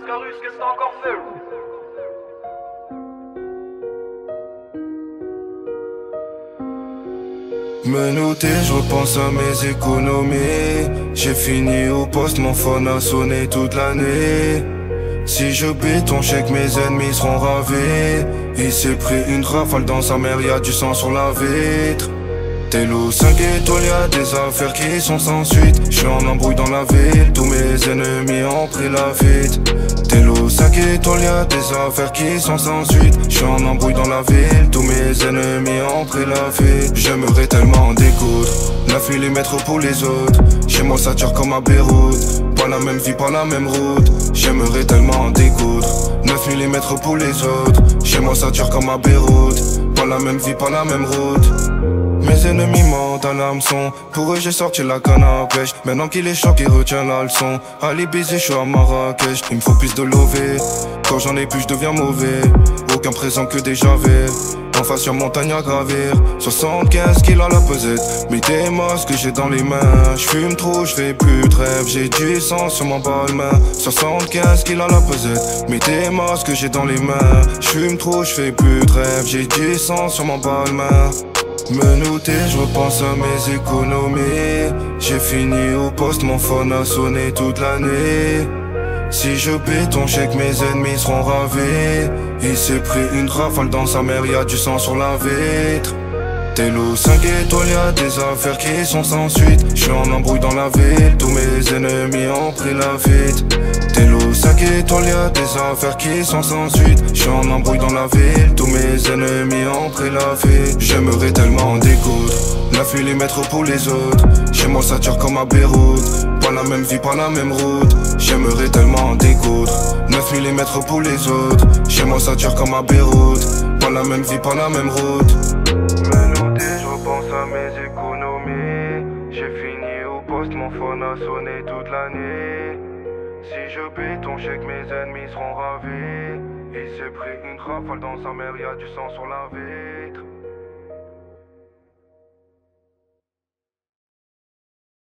Carus, qu'est-ce que t'as encore fait? Menotté, je repense à mes économies. J'ai fini au poste, mon phone a sonné toute l'année. Si je paie ton chèque, mes ennemis seront ravés. Il s'est pris une rafale dans sa mère, y'a du sang sur la vitre. Télo 5 étoiles, y'a des affaires qui sont sans suite. J'suis en embrouille dans la ville, tous mes ennemis ont pris la fuite. Télo 5 étoiles, y'a des affaires qui sont sans suite. J'suis en embrouille dans la ville, tous mes ennemis ont pris la fuite. J'aimerais tellement en découdre, 9 mm pour les autres. Chez moi ça tire comme à Beyrouth, pas la même vie, pas la même route. J'aimerais tellement en découdre, 9 mm pour les autres. Chez moi ça tire comme à Beyrouth, pas la même vie, pas la même route. Mes ennemis mentent à l'hameçon, pour eux j'ai sorti la canne à pêche. Maintenant qu'il est chaud, il retient la leçon. Ali baiser, je suis à Marrakech. Il me faut plus de lové, quand j'en ai plus je deviens mauvais. Aucun présent que des javets, en face y'a montagne à gravir. 75 kilos à la pesette, mais des masques que j'ai dans les mains. J'fume trop, j'fais plus de rêve, j'ai du sang sur mon balmain. 75 kilos à la pesette, mais des masques que j'ai dans les mains. J'fume trop, j'fais plus de rêve, j'ai du sang sur mon balmain. Menotté, je repense à mes économies. J'ai fini au poste, mon phone a sonné toute l'année. Si je paie ton chèque, mes ennemis seront ravés. Il s'est pris une rafale dans sa mère, y'a du sang sur la vitre. Télo 5 étoiles, y'a des affaires qui sont sans suite. J'suis en embrouille dans la ville, tous mes ennemis ont pris la fuite. Télo 5 étoiles, y'a des affaires qui sont sans suite. J'suis en embrouille dans la ville, tous mes ennemis ont pris la fuite. J'aimerais tellement en découdre, 9 mm pour les autres. Chez moi ça tire comme à Beyrouth, pas la même vie, pas la même route. J'aimerais tellement en découdre, 9 mm pour les autres. Chez moi ça tire comme à Beyrouth, pas la même vie, pas la même route. Menotté, je repense à mes économies. J'ai fini au poste, mon phone a sonné toute l'année. Si je paie ton chèque, mes ennemis seront ravés. Il s'est pris une rafale dans sa mère, y'a du sang sur la vitre.